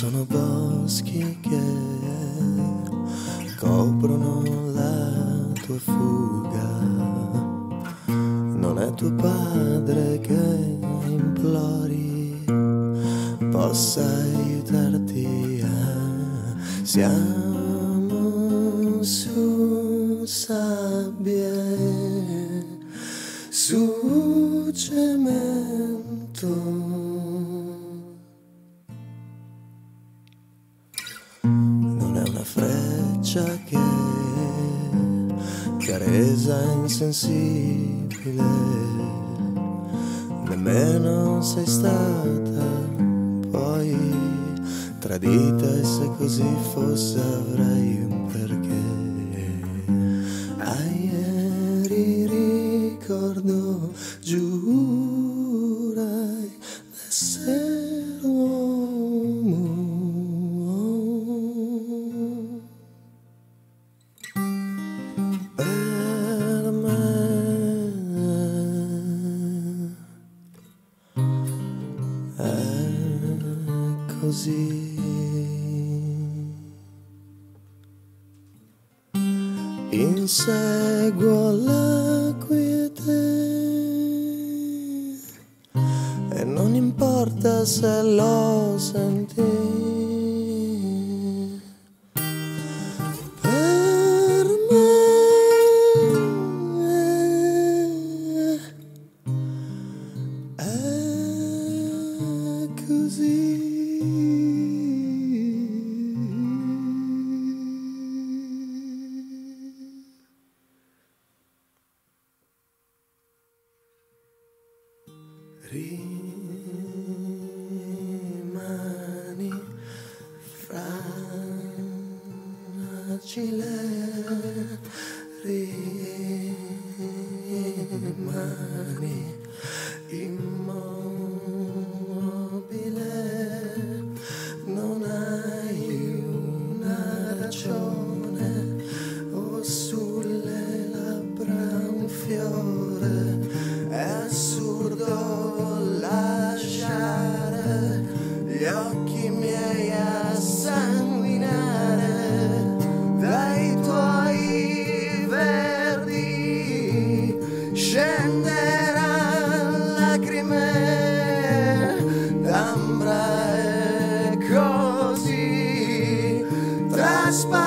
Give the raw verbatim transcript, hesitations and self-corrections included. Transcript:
Sono boschi che coprono la tua fuga. Non è tuo padre che implori possa aiutarti a... Siamo su sabbie, su cemento. Una freccia che caresa insensibile, nemmeno sei stata poi tradita, e se così fosse avrei un perché. A ieri ricordo, giurai d'essere uomo. Per me è così. Inseguo la quiete e non importa se lo senti. Rimani fragile, rimani immobile, non hai una ragione, o sulle labbra un fiore. È assurdo lasciare gli occhi miei a sanguinare dai tuoi verdi, scenderanno lacrime d'ambra e così trasparenti.